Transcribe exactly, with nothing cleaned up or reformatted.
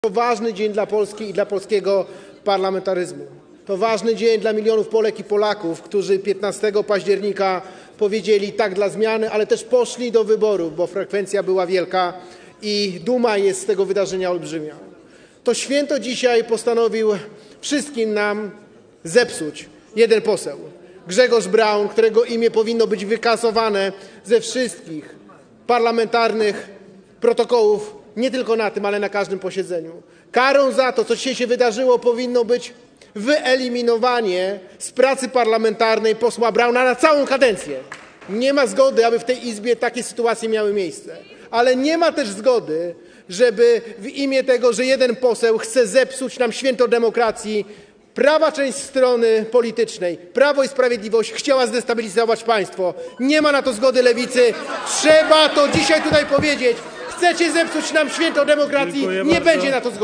To ważny dzień dla Polski i dla polskiego parlamentaryzmu. To ważny dzień dla milionów Polek i Polaków, którzy piętnastego października powiedzieli tak dla zmiany, ale też poszli do wyborów, bo frekwencja była wielka i duma jest z tego wydarzenia olbrzymia. To święto dzisiaj postanowił wszystkim nam zepsuć jeden poseł. Grzegorz Braun, którego imię powinno być wykasowane ze wszystkich parlamentarnych protokołów, nie tylko na tym, ale na każdym posiedzeniu. Karą za to, co dzisiaj się wydarzyło, powinno być wyeliminowanie z pracy parlamentarnej posła Brauna na całą kadencję. Nie ma zgody, aby w tej Izbie takie sytuacje miały miejsce. Ale nie ma też zgody, żeby w imię tego, że jeden poseł chce zepsuć nam święto demokracji, prawa część strony politycznej, Prawo i Sprawiedliwość, chciała zdestabilizować państwo. Nie ma na to zgody Lewicy. Trzeba to dzisiaj tutaj powiedzieć. Chcecie zepsuć nam święto demokracji, nie będzie na to zgody.